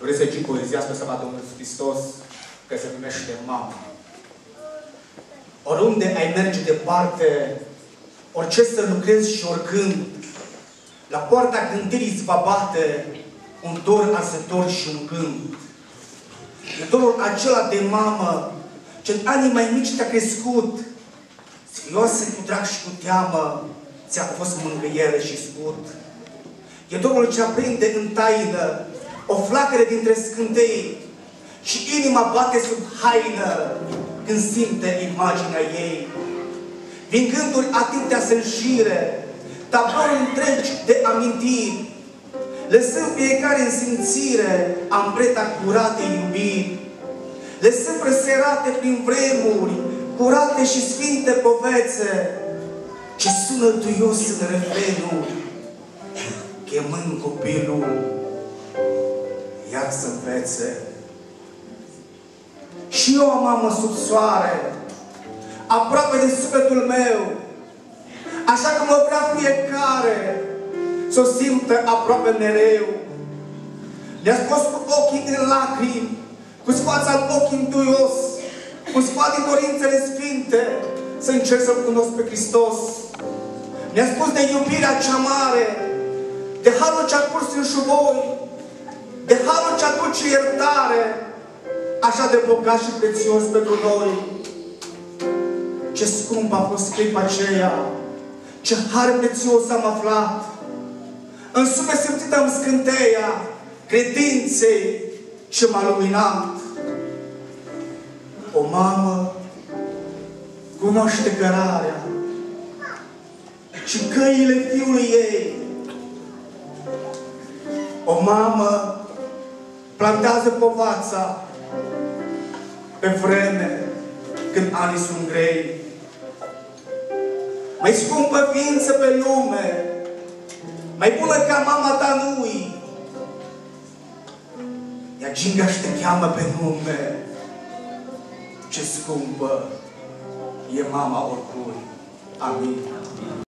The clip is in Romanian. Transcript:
Vreți să citi poezia spre slava Domnului Hristos, că se numește Mama. Oriunde ai merge departe, orice să lucrezi și oricând, la poarta gândirii îți va bate un dor arzător și un gând. E dorul acela de mamă, ce în anii mai mici te-a crescut, serioasă cu drag și cu teamă, ți-a fost mângâiere și scut. E dorul ce aprinde în taină o flacără dintre scântei și inima bate sub haină când simte imaginea ei. Din gânduri atâtea se înșire, tablouri întregi de amintiri, lăsând fiecare în simțire ampreta curate iubiri, lăsând preserate prin vremuri curate și sfinte povețe, ce sună duios în refrenul, chemând copilul iar să învețe. Și eu am mamă sub soare, aproape de sufletul meu, așa că mă vrea fiecare să o simtă aproape mereu. Le-a scos cu ochii în lacrimi, cu fața în ochii înduios, cu sfat din dorințele sfinte, să încerc să-L cunosc pe Hristos. Ne-a spus de iubirea cea mare, de harul ce-a curs în șuvoi, de harul ce aduce iertare, așa de bogat și prețios pentru noi. Ce scump a fost clipa aceea, ce har prețios am aflat. În suflet simțit am scânteia credinței ce m-a luminat. O mamă cunoaște cărarea și căile fiului ei. O mamă plantează povața pe vreme când anii sunt grei. Mai scumpă ființă pe lume, mai bună ca mama ta nu-i. Ea Gingaș te cheamă pe nume. Ce scumpă e mama oricui. Amin.